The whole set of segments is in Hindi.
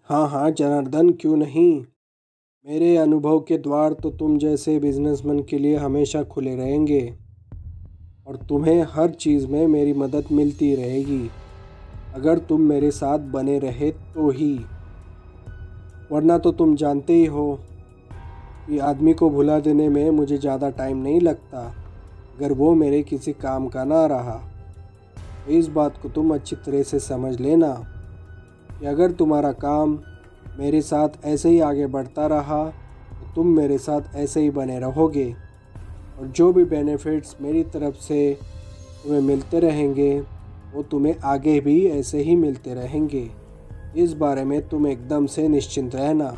हाँ हाँ जनार्दन, क्यों नहीं। मेरे अनुभव के द्वार तो तुम जैसे बिजनेसमैन के लिए हमेशा खुले रहेंगे और तुम्हें हर चीज़ में मेरी मदद मिलती रहेगी, अगर तुम मेरे साथ बने रहे तो ही। वरना तो तुम जानते ही हो कि आदमी को भुला देने में मुझे ज़्यादा टाइम नहीं लगता, अगर वो मेरे किसी काम का ना रहा। तो इस बात को तुम अच्छी तरह से समझ लेना कि अगर तुम्हारा काम मेरे साथ ऐसे ही आगे बढ़ता रहा तो तुम मेरे साथ ऐसे ही बने रहोगे, और जो भी बेनिफिट्स मेरी तरफ से तुम्हें मिलते रहेंगे वो तुम्हें आगे भी ऐसे ही मिलते रहेंगे। इस बारे में तुम एकदम से निश्चिंत रहना।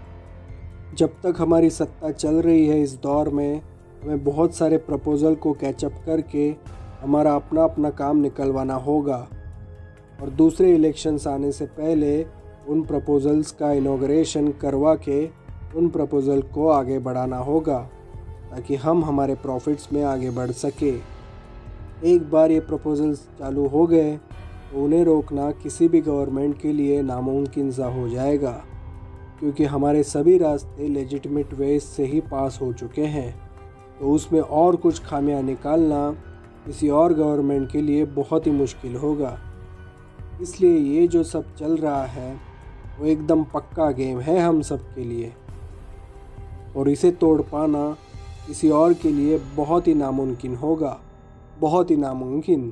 जब तक हमारी सत्ता चल रही है इस दौर में, हमें बहुत सारे प्रपोज़ल को कैचअप करके हमारा अपना अपना काम निकलवाना होगा, और दूसरे इलेक्शंस आने से पहले उन प्रपोज़ल्स का इनॉग्रेशन करवा के उन प्रपोज़ल को आगे बढ़ाना होगा, ताकि हम हमारे प्रॉफिट्स में आगे बढ़ सके। एक बार ये प्रपोज़ल्स चालू हो गए तो उन्हें रोकना किसी भी गवर्नमेंट के लिए नामुमकिन सा हो जाएगा, क्योंकि हमारे सभी रास्ते लेजिटिमेट वेज से ही पास हो चुके हैं। तो उसमें और कुछ खामियां निकालना किसी और गवर्नमेंट के लिए बहुत ही मुश्किल होगा। इसलिए ये जो सब चल रहा है वो एकदम पक्का गेम है हम सब के लिए, और इसे तोड़ पाना किसी और के लिए बहुत ही नामुमकिन होगा, बहुत ही नामुमकिन।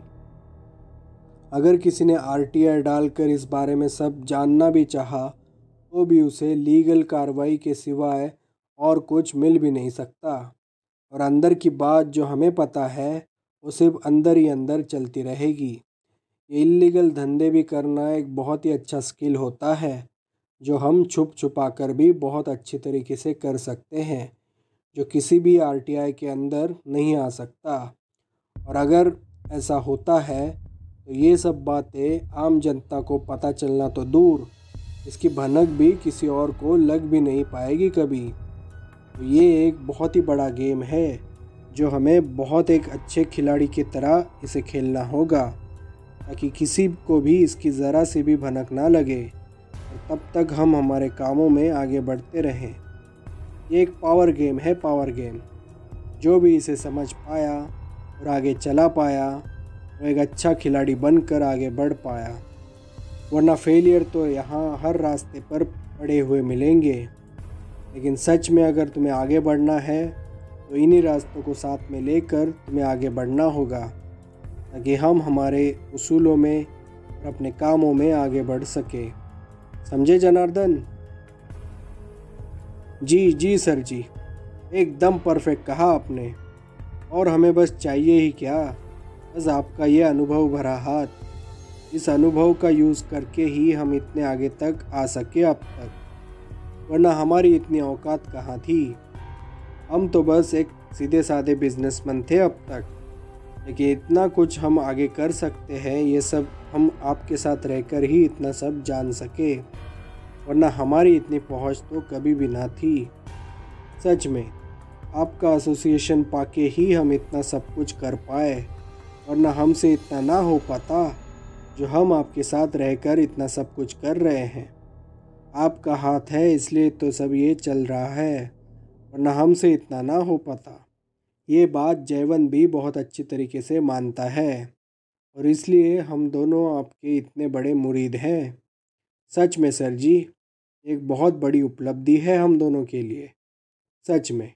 अगर किसी ने आरटीआई डालकर इस बारे में सब जानना भी चाहा तो भी उसे लीगल कार्रवाई के सिवाय और कुछ मिल भी नहीं सकता, और अंदर की बात जो हमें पता है वो सिर्फ अंदर ही अंदर चलती रहेगी। ये इलीगल धंधे भी करना एक बहुत ही अच्छा स्किल होता है, जो हम छुप छुपा कर भी बहुत अच्छी तरीके से कर सकते हैं, जो किसी भी आरटीआई के अंदर नहीं आ सकता। और अगर ऐसा होता है तो ये सब बातें आम जनता को पता चलना तो दूर, इसकी भनक भी किसी और को लग भी नहीं पाएगी कभी। तो ये एक बहुत ही बड़ा गेम है, जो हमें बहुत एक अच्छे खिलाड़ी की तरह इसे खेलना होगा, ताकि किसी को भी इसकी ज़रा से भी भनक ना लगे, और तब तक हम हमारे कामों में आगे बढ़ते रहें। ये एक पावर गेम है, पावर गेम। जो भी इसे समझ पाया और आगे चला पाया वो एक अच्छा खिलाड़ी बनकर आगे बढ़ पाया, वरना फेलियर तो यहाँ हर रास्ते पर पड़े हुए मिलेंगे। लेकिन सच में अगर तुम्हें आगे बढ़ना है तो इन्हीं रास्तों को साथ में लेकर तुम्हें आगे बढ़ना होगा, ताकि हम हमारे उसूलों में और अपने कामों में आगे बढ़ सके। समझे जनार्दन? जी जी सर जी, एकदम परफेक्ट कहा आपने। और हमें बस चाहिए ही क्या, बस आपका ये अनुभव भरा हाथ। इस अनुभव का यूज़ करके ही हम इतने आगे तक आ सके अब तक, वरना हमारी इतनी औकात कहाँ थी। हम तो बस एक सीधे साधे बिजनेसमैन थे अब तक, लेकिन इतना कुछ हम आगे कर सकते हैं ये सब हम आपके साथ रहकर ही इतना सब जान सके, वरना हमारी इतनी पहुंच तो कभी भी ना थी। सच में आपका एसोसिएशन पाके ही हम इतना सब कुछ कर पाए, वरना हमसे इतना ना हो पाता जो हम आपके साथ रहकर इतना सब कुछ कर रहे हैं। आपका हाथ है इसलिए तो सब ये चल रहा है, वरना हमसे इतना ना हो पाता। ये बात जयवंत भी बहुत अच्छी तरीके से मानता है, और इसलिए हम दोनों आपके इतने बड़े मुरीद हैं। सच में सर जी, एक बहुत बड़ी उपलब्धि है हम दोनों के लिए, सच में।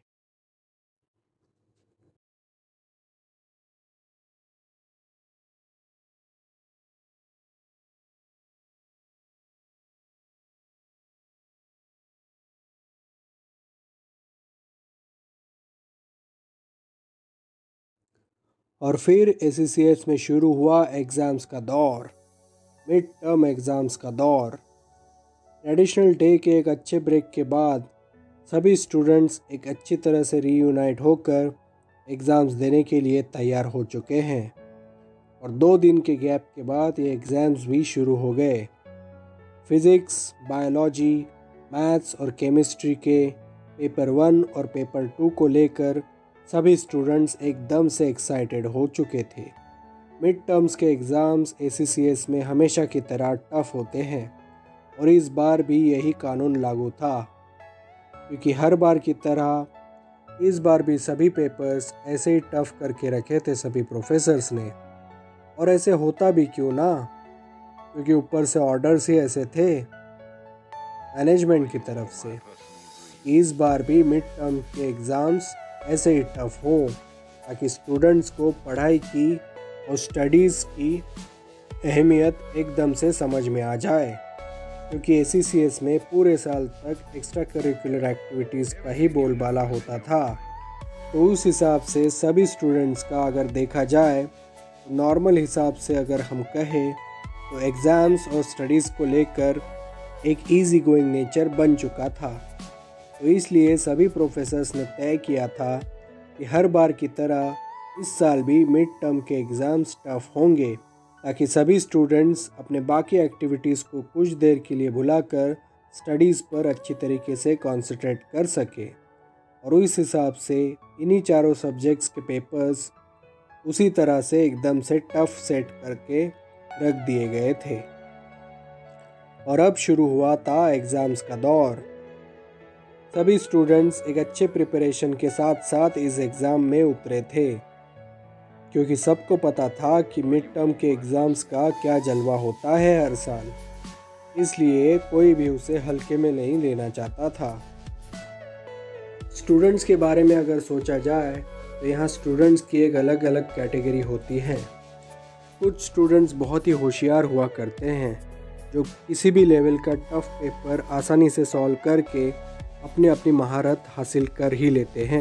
और फिर एससीएस में शुरू हुआ एग्ज़ाम्स का दौर, मिड टर्म एग्ज़ाम्स का दौर। ट्रेडिशनल डे के एक अच्छे ब्रेक के बाद सभी स्टूडेंट्स एक अच्छी तरह से रीयूनाइट होकर एग्ज़ाम्स देने के लिए तैयार हो चुके हैं, और 2 दिन के गैप के बाद ये एग्ज़ाम्स भी शुरू हो गए। फिज़िक्स, बायोलॉजी, मैथ्स और केमिस्ट्री के पेपर 1 और पेपर 2 को लेकर सभी स्टूडेंट्स एकदम से एक्साइटेड हो चुके थे। मिड टर्म्स के एग्ज़ाम्स एसीसीएस में हमेशा की तरह टफ होते हैं, और इस बार भी यही कानून लागू था, क्योंकि हर बार की तरह इस बार भी सभी पेपर्स ऐसे ही टफ करके रखे थे सभी प्रोफेसर्स ने। और ऐसे होता भी क्यों ना, क्योंकि ऊपर से ऑर्डर्स ही ऐसे थे मैनेजमेंट की तरफ से। इस बार भी मिड टर्म के एग्ज़ाम्स ऐसे ही टफ हो, ताकि स्टूडेंट्स को पढ़ाई की और स्टडीज़ की अहमियत एकदम से समझ में आ जाए। क्योंकि ACCS में पूरे साल तक एक्स्ट्रा करिकुलर एक्टिविटीज़ का ही बोलबाला होता था, तो उस हिसाब से सभी स्टूडेंट्स का अगर देखा जाए तो नॉर्मल हिसाब से अगर हम कहें तो एग्ज़ाम्स और स्टडीज़ को लेकर एक ईज़ी गोइंग नेचर बन चुका था। तो इसलिए सभी प्रोफेसर्स ने तय किया था कि हर बार की तरह इस साल भी मिड टर्म के एग्ज़ाम्स टफ होंगे, ताकि सभी स्टूडेंट्स अपने बाकी एक्टिविटीज़ को कुछ देर के लिए भुलाकर स्टडीज़ पर अच्छी तरीके से कंसंट्रेट कर सके। और उस हिसाब से इन्हीं चारों सब्जेक्ट्स के पेपर्स उसी तरह से एकदम से टफ सेट करके रख दिए गए थे। और अब शुरू हुआ था एग्ज़ाम्स का दौर। सभी स्टूडेंट्स एक अच्छे प्रिपरेशन के साथ साथ इस एग्ज़ाम में उतरे थे, क्योंकि सबको पता था कि मिड टर्म के एग्ज़ाम्स का क्या जलवा होता है हर साल। इसलिए कोई भी उसे हल्के में नहीं लेना चाहता था। स्टूडेंट्स के बारे में अगर सोचा जाए तो यहाँ स्टूडेंट्स की एक अलग अलग कैटेगरी होती है। कुछ स्टूडेंट्स बहुत ही होशियार हुआ करते हैं, जो किसी भी लेवल का टफ पेपर आसानी से सॉल्व करके अपनी अपनी महारत हासिल कर ही लेते हैं।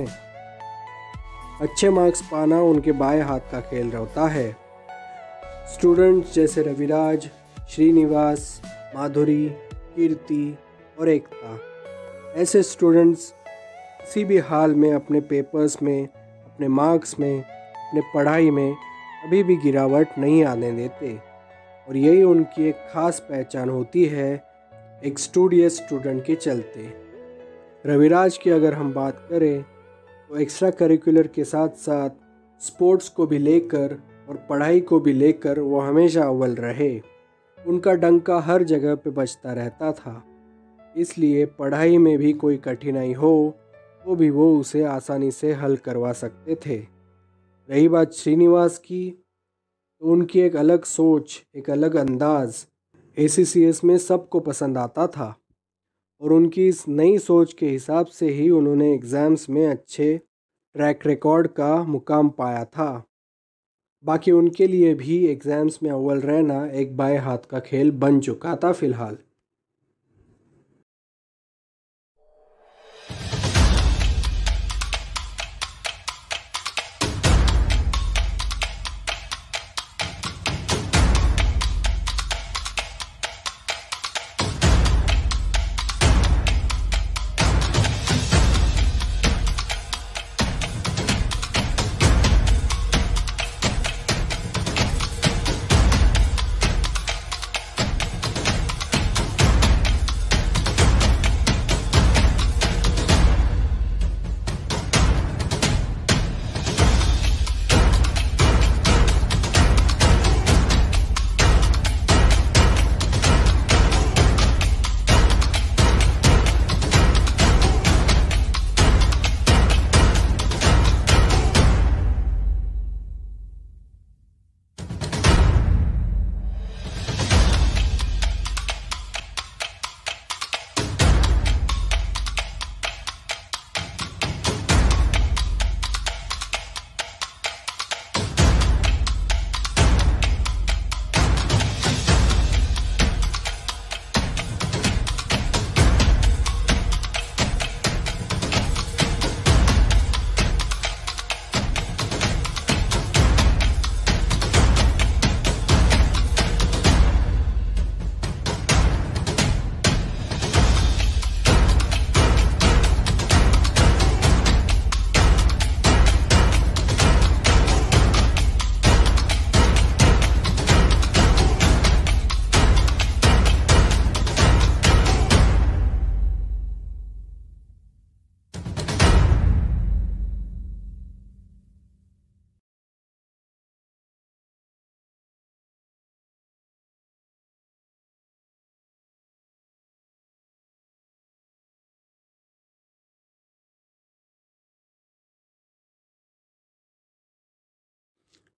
अच्छे मार्क्स पाना उनके बाएं हाथ का खेल होता है। स्टूडेंट्स जैसे रविराज, श्रीनिवास, माधुरी, कीर्ति और एकता, ऐसे स्टूडेंट्स किसी भी हाल में अपने पेपर्स में, अपने मार्क्स में, अपने पढ़ाई में कभी भी गिरावट नहीं आने देते। और यही उनकी एक ख़ास पहचान होती है एक स्टूडियस स्टूडेंट के चलते। रविराज की अगर हम बात करें तो एक्स्ट्रा करिकुलर के साथ साथ स्पोर्ट्स को भी लेकर और पढ़ाई को भी लेकर वो हमेशा अव्वल रहे। उनका डंका हर जगह पे बजता रहता था, इसलिए पढ़ाई में भी कोई कठिनाई हो तो भी वो उसे आसानी से हल करवा सकते थे। रही बात श्रीनिवास की, तो उनकी एक अलग सोच, एक अलग अंदाज़ ACCS में सबको पसंद आता था। और उनकी इस नई सोच के हिसाब से ही उन्होंने एग्ज़ाम्स में अच्छे ट्रैक रिकॉर्ड का मुकाम पाया था। बाकी उनके लिए भी एग्ज़ाम्स में अव्वल रहना एक बाएं हाथ का खेल बन चुका था फ़िलहाल।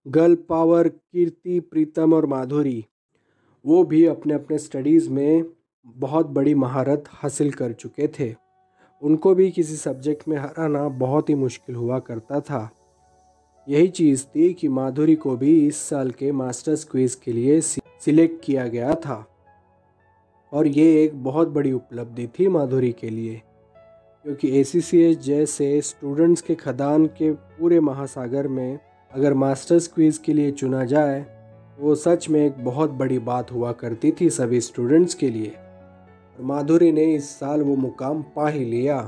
गर्ल पावर, कीर्ति, प्रीतम और माधुरी, वो भी अपने अपने स्टडीज़ में बहुत बड़ी महारत हासिल कर चुके थे। उनको भी किसी सब्जेक्ट में हराना बहुत ही मुश्किल हुआ करता था। यही चीज़ थी कि माधुरी को भी इस साल के मास्टर्स क्विज़ के लिए सिलेक्ट किया गया था, और ये एक बहुत बड़ी उपलब्धि थी माधुरी के लिए, क्योंकि ACCS जैसे स्टूडेंट्स के खदान के पूरे महासागर में अगर मास्टर्स क्विज़ के लिए चुना जाए तो वो सच में एक बहुत बड़ी बात हुआ करती थी सभी स्टूडेंट्स के लिए। और माधुरी ने इस साल वो मुकाम पा ही लिया।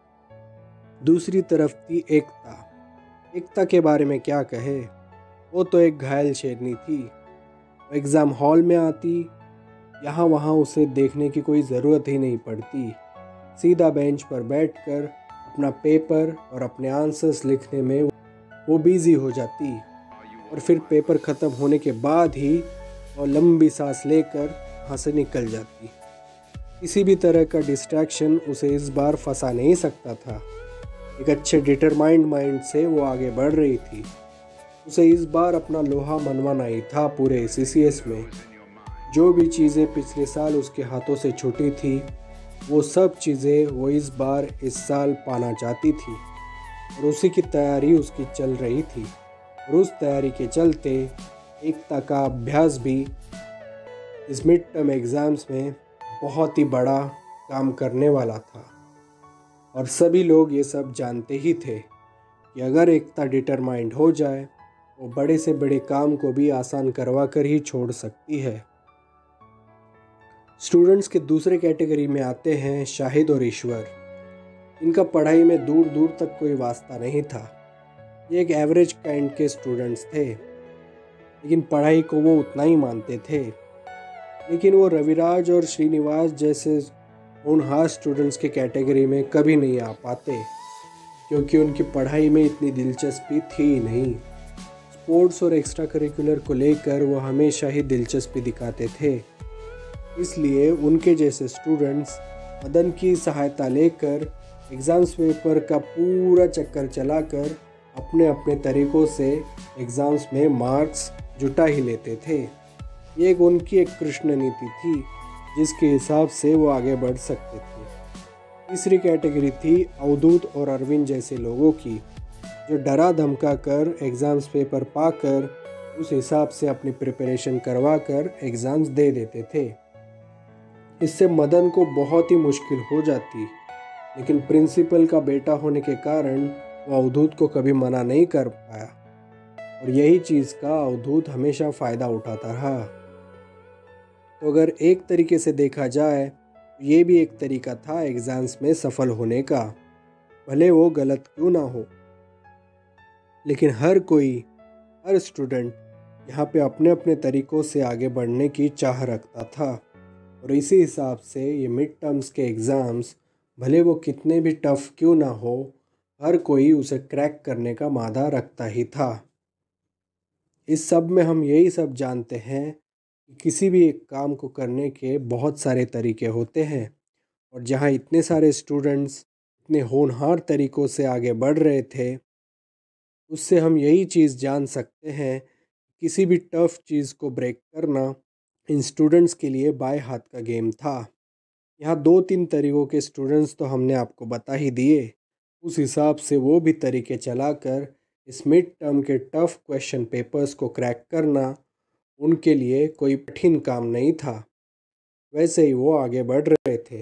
दूसरी तरफ थी एकता। एकता के बारे में क्या कहे, वो तो एक घायल शेरनी थी। वो एग्ज़ाम हॉल में आती, यहाँ वहाँ उसे देखने की कोई ज़रूरत ही नहीं पड़ती। सीधा बेंच पर बैठकर अपना पेपर और अपने आंसर्स लिखने में वो बिज़ी हो जाती, और फिर पेपर ख़त्म होने के बाद ही वो लंबी सांस लेकर वहाँ से निकल जाती। किसी भी तरह का डिस्ट्रैक्शन उसे इस बार फंसा नहीं सकता था। एक अच्छे डिटरमाइंड माइंड से वो आगे बढ़ रही थी। उसे इस बार अपना लोहा मनवाना ही था पूरे ACCS में। जो भी चीज़ें पिछले साल उसके हाथों से छूटी थी, वो सब चीज़ें वो इस साल पाना चाहती थी, और उसी की तैयारी उसकी चल रही थी। और उस तैयारी के चलते एकता का अभ्यास भी इस मिड टर्म एग्ज़ाम्स में बहुत ही बड़ा काम करने वाला था। और सभी लोग ये सब जानते ही थे कि अगर एकता डिटरमाइंड हो जाए, वो बड़े से बड़े काम को भी आसान करवा कर ही छोड़ सकती है। स्टूडेंट्स के दूसरे कैटेगरी में आते हैं शाहिद और ईश्वर। इनका पढ़ाई में दूर दूर तक कोई वास्ता नहीं था। ये एक एवरेज काइंड के स्टूडेंट्स थे, लेकिन पढ़ाई को वो उतना ही मानते थे। लेकिन वो रविराज और श्रीनिवास जैसे होनहार स्टूडेंट्स के कैटेगरी में कभी नहीं आ पाते, क्योंकि उनकी पढ़ाई में इतनी दिलचस्पी थी ही नहीं। स्पोर्ट्स और एक्स्ट्रा करिकुलर को लेकर वो हमेशा ही दिलचस्पी दिखाते थे। इसलिए उनके जैसे स्टूडेंट्स मदन की सहायता लेकर एग्ज़ाम्स पेपर का पूरा चक्कर चलाकर अपने अपने तरीक़ों से एग्ज़ाम्स में मार्क्स जुटा ही लेते थे। ये उनकी एक कृष्ण नीति थी जिसके हिसाब से वो आगे बढ़ सकते थे। तीसरी कैटेगरी थी अवधूत और अरविंद जैसे लोगों की, जो डरा धमका कर एग्ज़ाम्स पेपर पाकर उस हिसाब से अपनी प्रिपरेशन करवा कर एग्ज़ाम्स दे देते थे। इससे मदन को बहुत ही मुश्किल हो जाती, लेकिन प्रिंसिपल का बेटा होने के कारण वो अवधूत को कभी मना नहीं कर पाया, और यही चीज़ का अवधूत हमेशा फ़ायदा उठाता रहा। तो अगर एक तरीके से देखा जाए तो ये भी एक तरीका था एग्ज़ाम्स में सफल होने का, भले वो गलत क्यों ना हो। लेकिन हर स्टूडेंट यहाँ पे अपने अपने तरीक़ों से आगे बढ़ने की चाह रखता था, और इसी हिसाब से ये मिड टर्म्स के एग्ज़ाम्स भले वो कितने भी टफ़ क्यों ना हो, हर कोई उसे क्रैक करने का मादा रखता ही था। इस सब में हम यही सब जानते हैं कि किसी भी एक काम को करने के बहुत सारे तरीके होते हैं, और जहाँ इतने सारे स्टूडेंट्स इतने होनहार तरीक़ों से आगे बढ़ रहे थे, उससे हम यही चीज़ जान सकते हैं कि किसी भी टफ़ चीज़ को ब्रेक करना इन स्टूडेंट्स के लिए बाएं हाथ का गेम था। यहाँ 2-3 तरीक़ों के स्टूडेंट्स तो हमने आपको बता ही दिए। उस हिसाब से वो भी तरीके चलाकर इस मिड टर्म के टफ़ क्वेश्चन पेपर्स को क्रैक करना उनके लिए कोई कठिन काम नहीं था। वैसे ही वो आगे बढ़ रहे थे।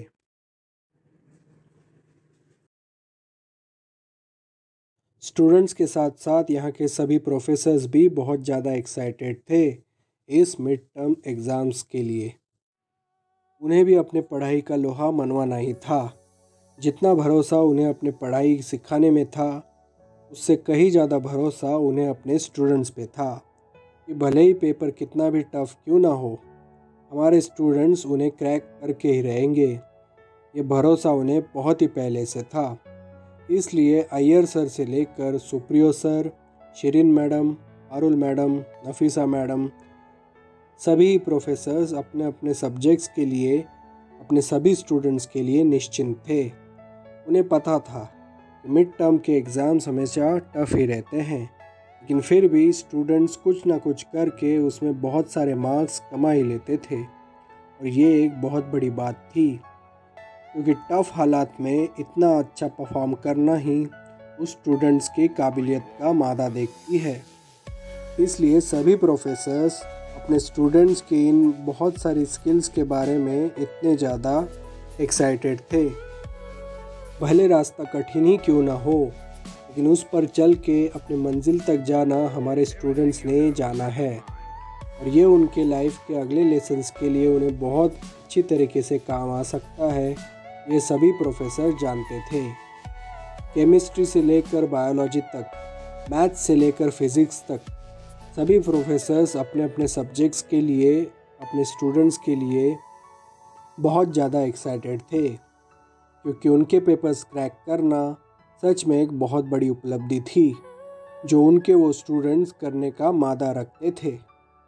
स्टूडेंट्स के साथ साथ यहाँ के सभी प्रोफेसर्स भी बहुत ज़्यादा एक्साइटेड थे इस मिड टर्म एग्ज़ाम्स के लिए। उन्हें भी अपने पढ़ाई का लोहा मनवाना ही था। जितना भरोसा उन्हें अपने पढ़ाई सिखाने में था, उससे कहीं ज़्यादा भरोसा उन्हें अपने स्टूडेंट्स पे था कि भले ही पेपर कितना भी टफ़ क्यों ना हो, हमारे स्टूडेंट्स उन्हें क्रैक करके ही रहेंगे। ये भरोसा उन्हें बहुत ही पहले से था। इसलिए अय्यर सर से लेकर Supriyo sir, Shirin madam, Parul madam, Nafisa madam, सभी प्रोफेसर्स अपने अपने सब्जेक्ट्स के लिए अपने सभी स्टूडेंट्स के लिए निश्चिंत थे। उन्हें पता था कि मिड टर्म के एग्ज़ाम्स हमेशा टफ़ ही रहते हैं, लेकिन फिर भी स्टूडेंट्स कुछ ना कुछ करके उसमें बहुत सारे मार्क्स कमा ही लेते थे और ये एक बहुत बड़ी बात थी, क्योंकि टफ़ हालात में इतना अच्छा परफॉर्म करना ही उस स्टूडेंट्स की काबिलियत का मादा देखती है। इसलिए सभी प्रोफेसर्स अपने स्टूडेंट्स की इन बहुत सारी स्किल्स के बारे में इतने ज़्यादा एक्साइटेड थे। भले रास्ता कठिन ही क्यों ना हो, लेकिन उस पर चल के अपनी मंजिल तक जाना हमारे स्टूडेंट्स ने जाना है और ये उनके लाइफ के अगले लेसन्स के लिए उन्हें बहुत अच्छी तरीके से काम आ सकता है, ये सभी प्रोफेसर जानते थे। केमिस्ट्री से लेकर बायोलॉजी तक, मैथ्स से लेकर फिज़िक्स तक, सभी प्रोफेसर्स अपने अपने सब्जेक्ट्स के लिए, अपने स्टूडेंट्स के लिए बहुत ज़्यादा एक्साइटेड थे, क्योंकि उनके पेपर्स क्रैक करना सच में एक बहुत बड़ी उपलब्धि थी जो उनके वो स्टूडेंट्स करने का मादा रखते थे।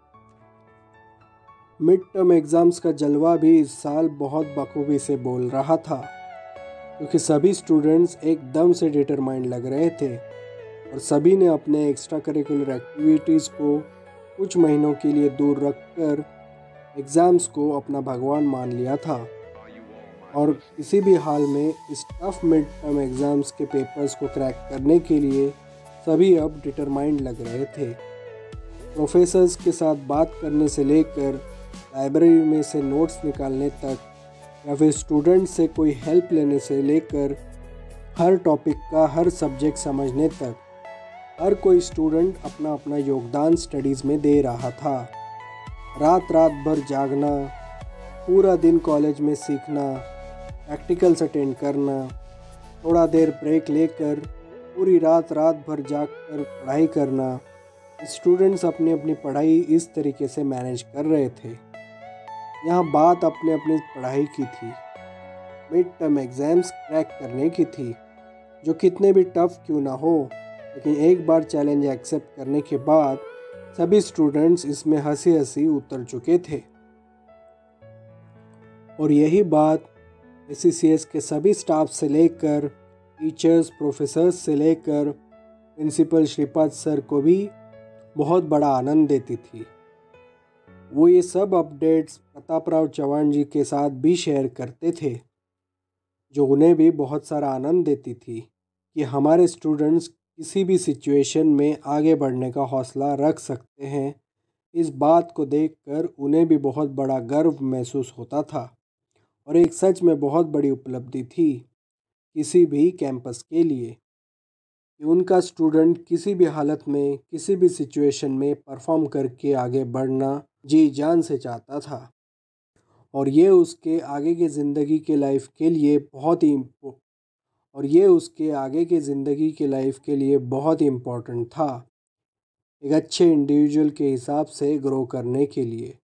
मिड टर्म एग्ज़ाम्स का जलवा भी इस साल बहुत बखूबी से बोल रहा था, क्योंकि सभी स्टूडेंट्स एकदम से डिटरमाइंड लग रहे थे और सभी ने अपने एक्स्ट्रा करिकुलर एक्टिविटीज़ को कुछ महीनों के लिए दूर रखकर एग्ज़ाम्स को अपना भगवान मान लिया था और किसी भी हाल में इस टफ मिड टर्म एग्ज़ाम्स के पेपर्स को क्रैक करने के लिए सभी अब डिटरमाइंड लग रहे थे। प्रोफेसर्स के साथ बात करने से लेकर लाइब्रेरी में से नोट्स निकालने तक या फिर स्टूडेंट से कोई हेल्प लेने से लेकर हर टॉपिक का हर सब्जेक्ट समझने तक हर कोई स्टूडेंट अपना अपना योगदान स्टडीज़ में दे रहा था। रात रात भर जागना, पूरा दिन कॉलेज में सीखना, प्रैक्टिकल्स अटेंड करना, थोड़ा देर ब्रेक लेकर पूरी रात भर जाग कर पढ़ाई करना, स्टूडेंट्स अपनी अपनी पढ़ाई इस तरीके से मैनेज कर रहे थे। यहाँ बात अपने अपनी पढ़ाई की थी, मिड टर्म एग्ज़ाम्स क्रैक करने की थी, जो कितने भी टफ़ क्यों ना हो, लेकिन एक बार चैलेंज एक्सेप्ट करने के बाद सभी स्टूडेंट्स इसमें हंसी हंसी उतर चुके थे। और यही बात ACCS के सभी स्टाफ से लेकर टीचर्स, प्रोफेसर्स से लेकर प्रिंसिपल श्रीपाद सर को भी बहुत बड़ा आनंद देती थी। वो ये सब अपडेट्स प्रतापराव चव्हाण जी के साथ भी शेयर करते थे, जो उन्हें भी बहुत सारा आनंद देती थी कि हमारे स्टूडेंट्स किसी भी सिचुएशन में आगे बढ़ने का हौसला रख सकते हैं। इस बात को देखकर उन्हें भी बहुत बड़ा गर्व महसूस होता था और एक सच में बहुत बड़ी उपलब्धि थी किसी भी कैंपस के लिए कि उनका स्टूडेंट किसी भी हालत में, किसी भी सिचुएशन में परफॉर्म करके आगे बढ़ना जी जान से चाहता था और ये उसके आगे के ज़िंदगी के लाइफ के लिए बहुत ही इम्पोर्टेंट था, एक अच्छे इंडिविजुअल के हिसाब से ग्रो करने के लिए।